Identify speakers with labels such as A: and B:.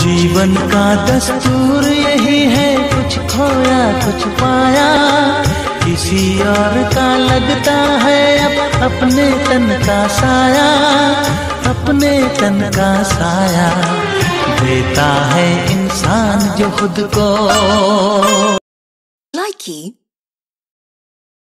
A: जीवन का दस्तूर यही है, कुछ खोया कुछ पाया, किसी और का लगता है अब अपने तन का साया, अपने तन का साया देता है इंसान जो खुद को।
B: Likey